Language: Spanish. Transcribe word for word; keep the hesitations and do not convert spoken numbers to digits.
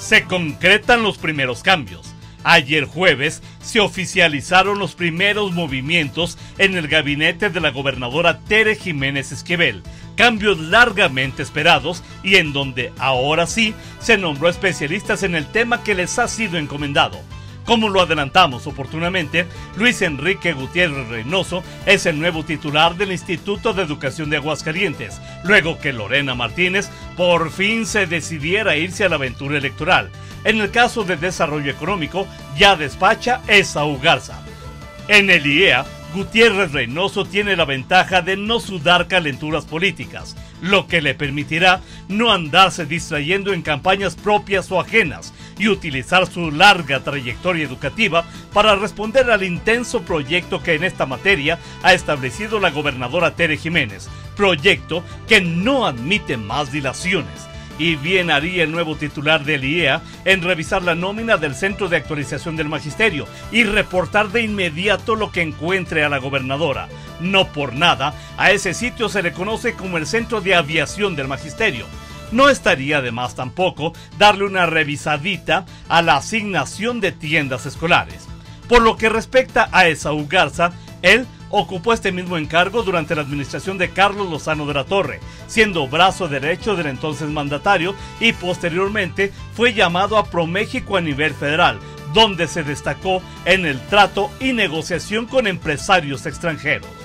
se concretan los primeros cambios. Ayer jueves se oficializaron los primeros movimientos en el gabinete de la gobernadora Tere Jiménez Esquivel, cambios largamente esperados y en donde ahora sí se nombró especialistas en el tema que les ha sido encomendado. Como lo adelantamos oportunamente, Luis Enrique Gutiérrez Reynoso es el nuevo titular del Instituto de Educación de Aguascalientes, luego que Lorena Martínez por fin se decidiera irse a la aventura electoral. En el caso de desarrollo económico, ya despacha Esaú Garza. En el I E A, Gutiérrez Reynoso tiene la ventaja de no sudar calenturas políticas, lo que le permitirá no andarse distrayendo en campañas propias o ajenas y utilizar su larga trayectoria educativa para responder al intenso proyecto que en esta materia ha establecido la gobernadora Tere Jiménez, proyecto que no admite más dilaciones. Y bien haría el nuevo titular del I E A en revisar la nómina del Centro de Actualización del Magisterio y reportar de inmediato lo que encuentre a la gobernadora. No por nada, a ese sitio se le conoce como el Centro de Aviación del Magisterio. No estaría de más tampoco darle una revisadita a la asignación de tiendas escolares. Por lo que respecta a Esaú Garza, él ocupó este mismo encargo durante la administración de Carlos Lozano de la Torre, siendo brazo derecho del entonces mandatario y posteriormente fue llamado a ProMéxico a nivel federal, donde se destacó en el trato y negociación con empresarios extranjeros.